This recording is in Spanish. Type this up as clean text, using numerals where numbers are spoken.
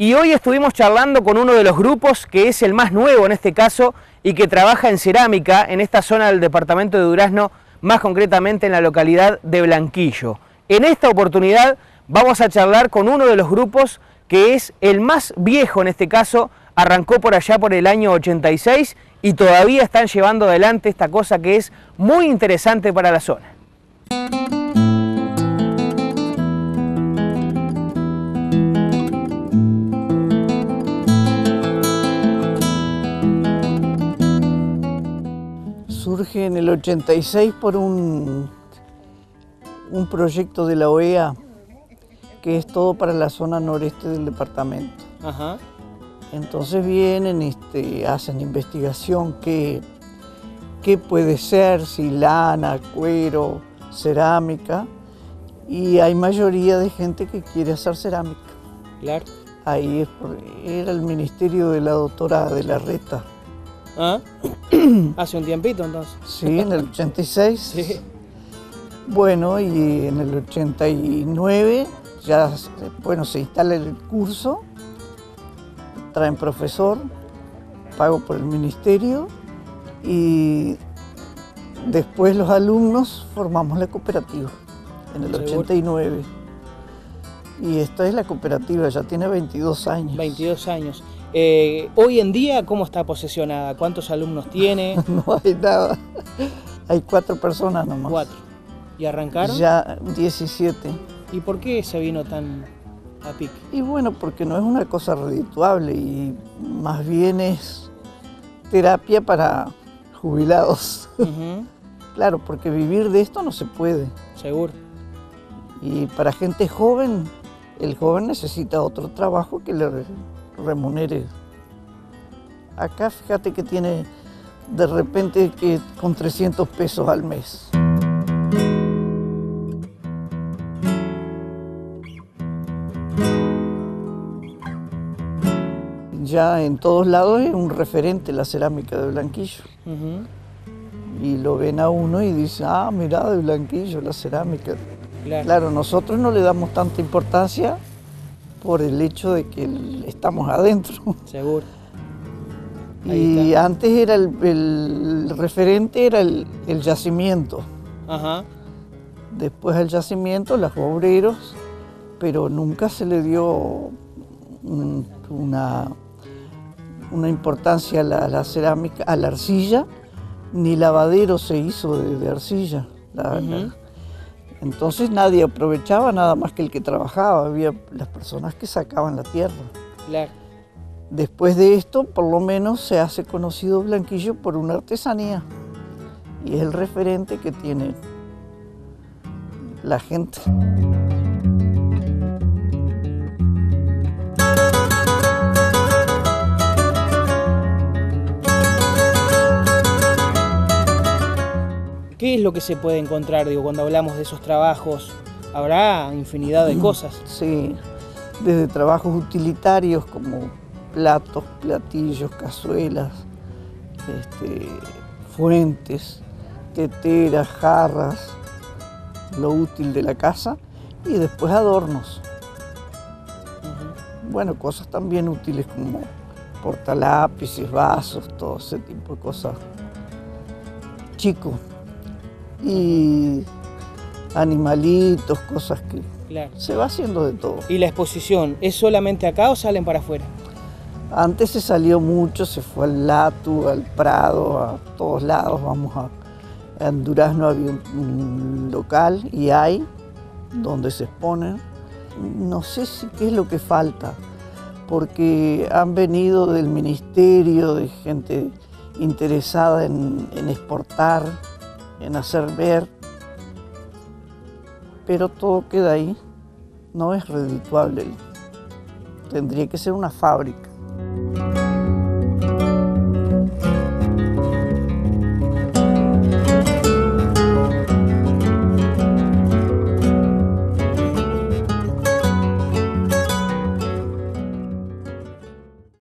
Y hoy estuvimos charlando con uno de los grupos que es el más nuevo en este caso y que trabaja en cerámica en esta zona del departamento de Durazno, más concretamente en la localidad de Blanquillo. En esta oportunidad vamos a charlar con uno de los grupos que es el más viejo en este caso, arrancó por allá por el año 86 y todavía están llevando adelante esta cosa que es muy interesante para la zona. Surge en el 86 por un proyecto de la OEA que es todo para la zona noreste del departamento. Ajá. Entonces vienen, hacen investigación qué puede ser, si lana, cuero, cerámica, y hay mayoría de gente que quiere hacer cerámica. Claro. Ahí era el ministerio de la doctora de la Reta. ¿Ah? Hace un tiempito entonces. Sí, en el 86. Sí. Bueno, y en el 89 ya, bueno, se instala el curso, traen profesor, pago por el ministerio y después los alumnos formamos la cooperativa en el 89. Y esta es la cooperativa, ya tiene 22 años. 22 años. Hoy en día, ¿cómo está posesionada? ¿Cuántos alumnos tiene? No hay nada. Hay 4 personas nomás. 4. ¿Y arrancaron? Ya 17. ¿Y por qué se vino tan a pique? Y bueno, porque no es una cosa redituable y más bien es terapia para jubilados. Claro, porque vivir de esto no se puede. Seguro. Y para gente joven, el joven necesita otro trabajo que le remunere. Acá fíjate que tiene de repente que con 300 pesos al mes. Ya en todos lados es un referente la cerámica de Blanquillo. Y lo ven a uno y dicen, ah, mirá, de Blanquillo, la cerámica. Claro, nosotros no le damos tanta importancia por el hecho de que estamos adentro. Seguro. Y antes era el referente era el yacimiento. Ajá. Después al yacimiento, los obreros, pero nunca se le dio una importancia a la cerámica, a la arcilla, ni lavadero se hizo de arcilla. Entonces nadie aprovechaba nada más que el que trabajaba, había las personas que sacaban la tierra. Claro. Después de esto, por lo menos se hace conocido Blanquillo por una artesanía y es el referente que tiene la gente. ¿Qué es lo que se puede encontrar, digo, cuando hablamos de esos trabajos? Habrá infinidad de cosas. Sí, desde trabajos utilitarios como platos, platillos, cazuelas, fuentes, teteras, jarras, lo útil de la casa y después adornos. Bueno, cosas también útiles como portalápices, vasos, todo ese tipo de cosas. Chicos. Y animalitos, cosas que se va haciendo de todo. ¿Y la exposición es solamente acá o salen para afuera? Antes se salió mucho, se fue al Latu, al Prado, a todos lados. En Durazno había un local y hay donde se exponen. No sé qué es lo que falta, porque han venido del ministerio, de gente interesada en exportar, en hacer ver, pero todo queda ahí, no es redituable, tendría que ser una fábrica.